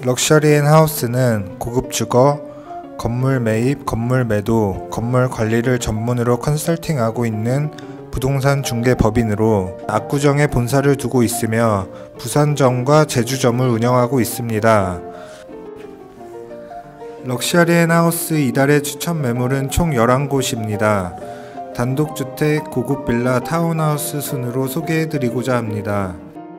럭셔리앤 하우스는 고급 주거, 건물 매입, 건물 매도, 건물 관리를 전문으로 컨설팅하고 있는 부동산 중개 법인으로 압구정에 본사를 두고 있으며 부산점과 제주점을 운영하고 있습니다. 럭셔리앤 하우스 이달의 추천 매물은 총 11곳입니다. 단독주택, 고급 빌라, 타운하우스 순으로 소개해드리고자 합니다.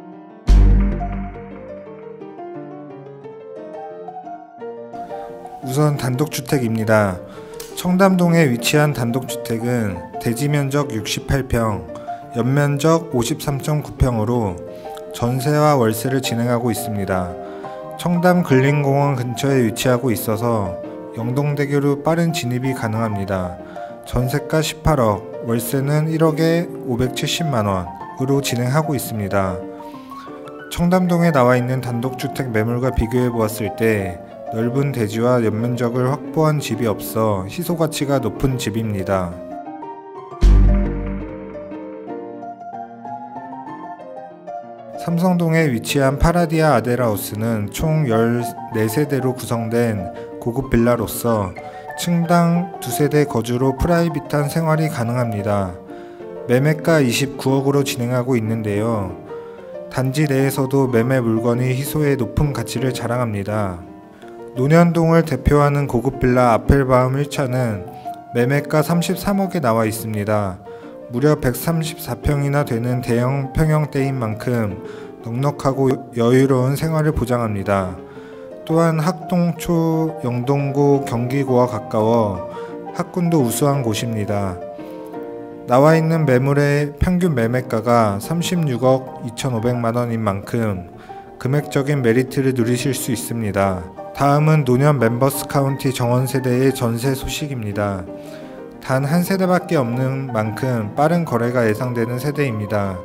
우선 단독주택입니다. 청담동에 위치한 단독주택은 대지면적 68평, 연면적 53.9평으로 전세와 월세를 진행하고 있습니다. 청담 근린공원 근처에 위치하고 있어서 영동대교로 빠른 진입이 가능합니다. 전세가 18억, 월세는 1억에 570만원으로 진행하고 있습니다. 청담동에 나와 있는 단독주택 매물과 비교해 보았을 때 넓은 대지와 연면적을 확보한 집이 없어 희소가치가 높은 집입니다. 삼성동에 위치한 파라디아 아델하우스는 총 14세대로 구성된 고급 빌라로서 층당 2세대 거주로 프라이빗한 생활이 가능합니다. 매매가 29억으로 진행하고 있는데요. 단지 내에서도 매매 물건이 희소의 높은 가치를 자랑합니다. 논현동을 대표하는 고급 빌라 아펠바움 1차는 매매가 33억에 나와 있습니다. 무려 134평이나 되는 대형 평형대인 만큼 넉넉하고 여유로운 생활을 보장합니다. 또한 학동초, 영동고, 경기고와 가까워 학군도 우수한 곳입니다. 나와 있는 매물의 평균 매매가가 36억 2,500만원인 만큼 금액적인 메리트를 누리실 수 있습니다. 다음은 논현 멤버스 카운티 정원세대의 전세 소식입니다. 단 한 세대밖에 없는 만큼 빠른 거래가 예상되는 세대입니다.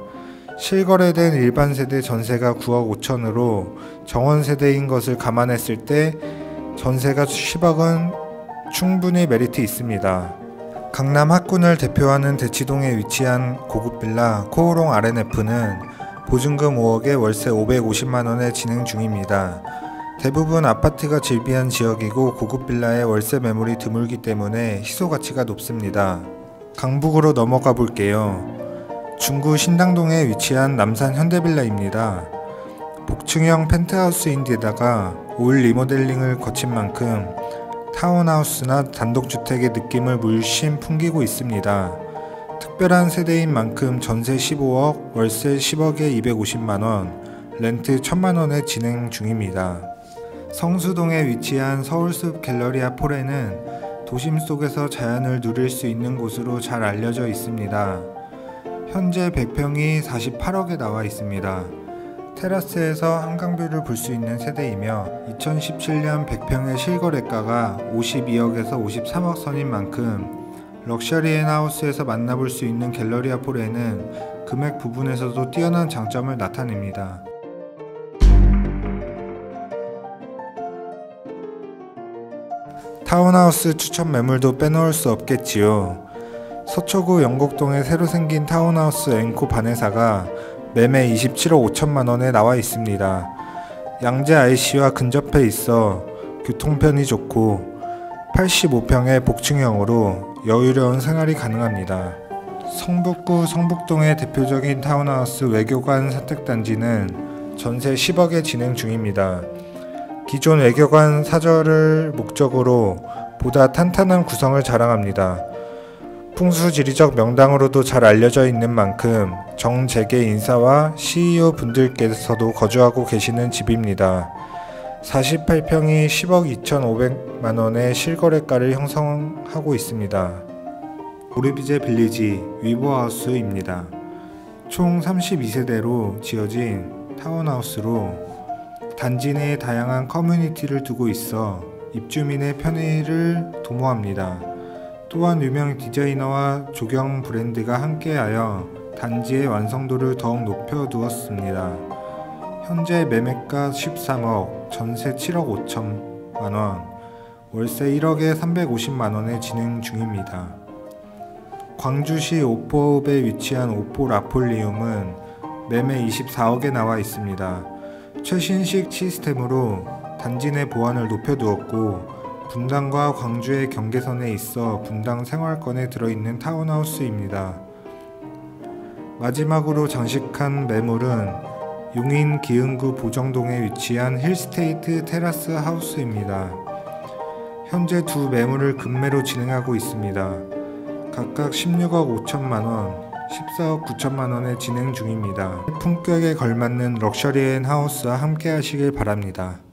실거래된 일반 세대 전세가 9억 5천으로 정원세대인 것을 감안했을 때 전세가 10억은 충분히 메리트 있습니다. 강남 학군을 대표하는 대치동에 위치한 고급 빌라 코오롱 RNF는 보증금 5억에 월세 550만원에 진행 중입니다. 대부분 아파트가 즐비한 지역이고 고급 빌라의 월세 매물이 드물기 때문에 희소가치가 높습니다. 강북으로 넘어가 볼게요. 중구 신당동에 위치한 남산 현대빌라입니다. 복층형 펜트하우스인데다가 올 리모델링을 거친 만큼 타운하우스나 단독주택의 느낌을 물씬 풍기고 있습니다. 특별한 세대인 만큼 전세 15억, 월세 10억에 250만원, 렌트 1000만원에 진행 중입니다. 성수동에 위치한 서울숲 갤러리아 포레는 도심 속에서 자연을 누릴 수 있는 곳으로 잘 알려져 있습니다. 현재 100평이 48억에 나와 있습니다. 테라스에서 한강뷰를 볼 수 있는 세대이며 2017년 100평의 실거래가가 52억에서 53억 선인 만큼 럭셔리앤 하우스에서 만나볼 수 있는 갤러리아 포레는 금액 부분에서도 뛰어난 장점을 나타냅니다. 타운하우스 추천 매물도 빼놓을 수 없겠지요. 서초구 영곡동에 새로 생긴 타운하우스 앵코 바네사가 매매 27억 5천만원에 나와 있습니다. 양재 IC와 근접해 있어 교통편이 좋고 85평의 복층형으로 여유로운 생활이 가능합니다. 성북구 성북동의 대표적인 타운하우스 외교관 사택단지는 전세 10억에 진행 중입니다. 기존 외교관 사절을 목적으로 보다 탄탄한 구성을 자랑합니다. 풍수지리적 명당으로도 잘 알려져 있는 만큼 정재계 인사와 CEO 분들께서도 거주하고 계시는 집입니다. 48평이 10억 2,500만원의 실거래가를 형성하고 있습니다. 오르비제 빌리지 위버하우스입니다. 총 32세대로 지어진 타운하우스로 단지 내에 다양한 커뮤니티를 두고 있어 입주민의 편의를 도모합니다. 또한 유명 디자이너와 조경 브랜드가 함께하여 단지의 완성도를 더욱 높여두었습니다. 현재 매매가 13억, 전세 7억 5천만원, 월세 1억에 350만원에 진행 중입니다. 광주시 오포읍에 위치한 오포 라폴리움은 매매 24억에 나와 있습니다. 최신식 시스템으로 단지 내 보안을 높여두었고 분당과 광주의 경계선에 있어 분당 생활권에 들어있는 타운하우스입니다. 마지막으로 장식한 매물은 용인 기흥구 보정동에 위치한 힐스테이트 테라스 하우스입니다. 현재 두 매물을 급매로 진행하고 있습니다. 각각 16억 5천만원, 14억 9천만원에 진행 중입니다. 품격에 걸맞는 럭셔리한 하우스와 함께 하시길 바랍니다.